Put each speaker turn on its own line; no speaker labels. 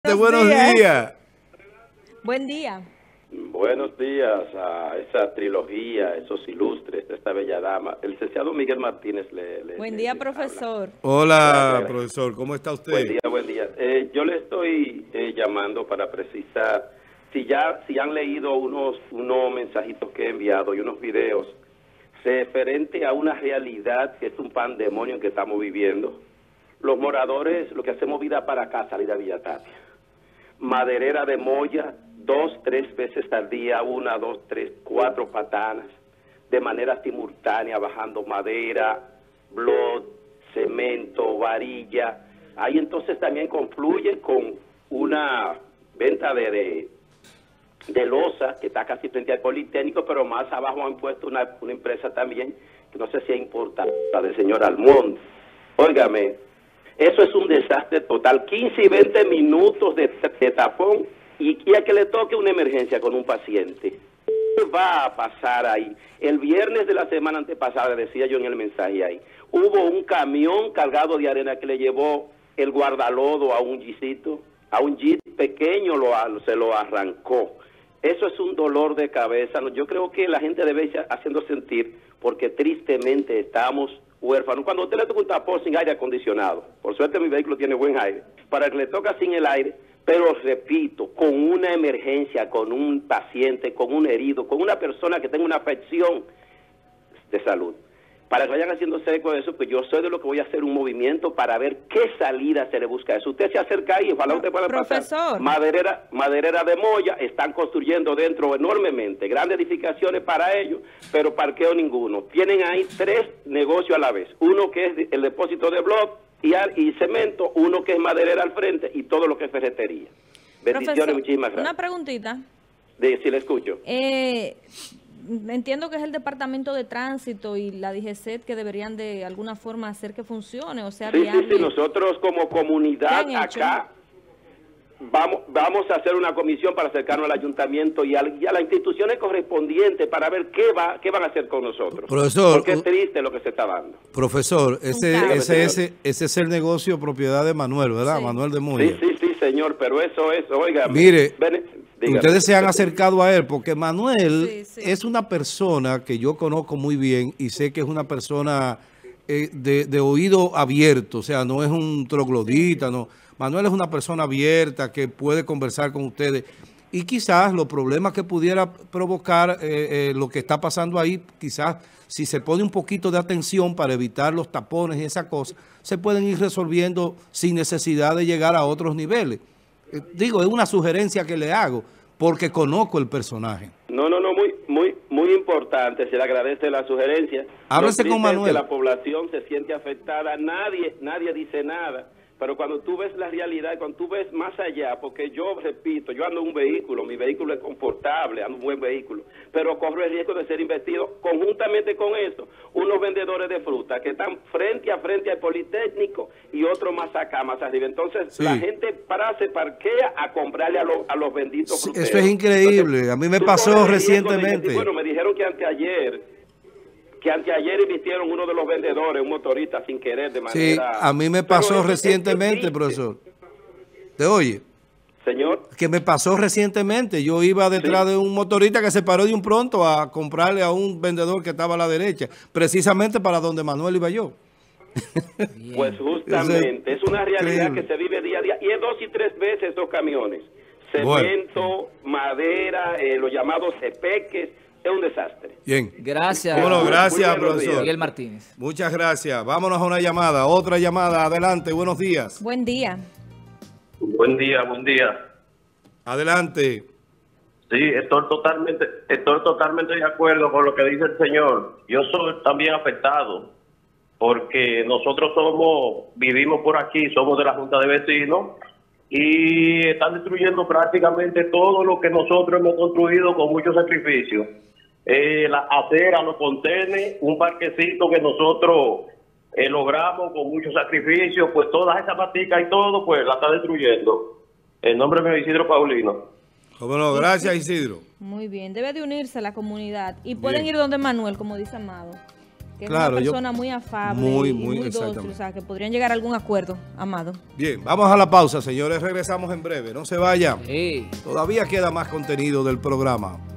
Buenos días.
Buen día.
Buenos días a esa trilogía, esos ilustres, esta bella dama. El licenciado Miguel Martínez
Buen día, profesor.
Hola,
Gracias.
profesor. ¿Cómo está usted?
Buen día, buen día. Yo le estoy llamando para precisar si han leído unos mensajitos que he enviado y unos videos referente a una realidad que es un pandemonio que estamos viviendo. Los moradores, lo que hacemos vida para acá, salir a Villa Tapia. Maderera de Moya, 2, 3 veces al día, 1, 2, 3, 4 patanas, de manera simultánea, bajando madera, blood, cemento, varilla. Ahí entonces también confluye con una venta de losa, que está casi frente al Politécnico, pero más abajo han puesto una empresa también, que no sé si es importante, la del señor Almond. Óigame, eso es un desastre total, 15 y 20 minutos de tapón y a que le toque una emergencia con un paciente. ¿Qué va a pasar ahí? El viernes de la semana antepasada, decía yo en el mensaje ahí, hubo un camión cargado de arena que le llevó el guardalodo a un jeep pequeño, se lo arrancó. Eso es un dolor de cabeza. Yo creo que la gente debe ir haciendo sentir, porque tristemente estamos huérfanos. Cuando a usted le toca un tapón sin aire acondicionado, por suerte mi vehículo tiene buen aire, para el que le toca sin el aire, pero repito, con una emergencia, con un paciente, con un herido, con una persona que tenga una afección de salud, para que vayan haciéndose eco de eso, pues yo soy de lo que voy a hacer un movimiento para ver qué salida se le busca a eso. Usted se acerca ahí, ojalá usted pueda pasar. Maderera de Moya, están construyendo dentro enormemente, grandes edificaciones para ellos, pero parqueo ninguno. Tienen ahí 3 negocios a la vez, uno que es el depósito de bloc y cemento, uno que es maderera al frente y todo lo que es ferretería. Bendiciones,
Profesor,
muchísimas gracias.
Una preguntita.
Si le escucho.
Entiendo que es el Departamento de Tránsito y la DGCET que deberían de alguna forma hacer que funcione, o sea, viable.
Sí, nosotros como comunidad acá vamos a hacer una comisión para acercarnos al ayuntamiento y a las instituciones correspondientes para ver qué van a hacer con nosotros.
Profesor,
porque es triste lo que se está dando.
Profesor, ese es el negocio propiedad de Manuel, ¿verdad? Sí. Manuel de Moya.
Sí, señor, pero eso es, oiga.
Mire, ustedes se han acercado a él porque Manuel es una persona que yo conozco muy bien y sé que es una persona de oído abierto, o sea, no es un troglodita, no. Manuel es una persona abierta que puede conversar con ustedes y quizás los problemas que pudiera provocar lo que está pasando ahí, quizás si se pone un poquito de atención para evitar los tapones y esas cosas, se pueden ir resolviendo sin necesidad de llegar a otros niveles. Digo, es una sugerencia que le hago porque conozco el personaje.
No, muy importante, se le agradece la sugerencia.
Háblese con Manuel.
La población se siente afectada, nadie dice nada. Pero cuando tú ves la realidad, cuando tú ves más allá, porque yo repito, yo ando en un vehículo, mi vehículo es confortable, ando en un buen vehículo, pero corro el riesgo de ser investido. Conjuntamente con eso, unos vendedores de fruta que están frente a frente al Politécnico y otros más acá, más arriba. Entonces, la gente se parquea a comprarle a los benditos fruteros.
Eso es increíble. Entonces, a mí me pasó recientemente.
Bueno, me dijeron que anteayer invitieron uno de los vendedores, un motorista sin querer, de manera...
Sí, a mí me pasó recientemente, profesor. ¿Te oye?
Señor.
Que me pasó recientemente. Yo iba detrás de un motorista que se paró de un pronto a comprarle a un vendedor que estaba a la derecha, precisamente para donde Manuel iba yo.
Pues justamente, es una realidad que se vive día a día. Y es 2 y 3 veces esos camiones. Cemento, madera, los llamados cepeques. Es un desastre.
Bien.
Gracias.
Bueno, gracias, profesor.
Miguel Martínez.
Muchas gracias. Vámonos a una llamada. Otra llamada. Adelante. Buenos días.
Buen día.
Buen día.
Adelante.
Sí, estoy totalmente de acuerdo con lo que dice el señor. Yo soy también afectado porque nosotros vivimos por aquí, somos de la Junta de Vecinos y están destruyendo prácticamente todo lo que nosotros hemos construido con mucho sacrificio. La acera, los contenes, un parquecito que nosotros logramos con mucho sacrificio, pues todas esas maticas y todo, pues la está destruyendo. El nombre mío es Isidro Paulino.
Bueno, gracias, Isidro.
Muy bien, debe de unirse a la comunidad y pueden ir donde Manuel, como dice Amado. que es una persona muy afable, muy dócil, o sea, que podrían llegar a algún acuerdo, Amado.
Bien, vamos a la pausa, señores, regresamos en breve, no se vayan. Todavía queda más contenido del programa.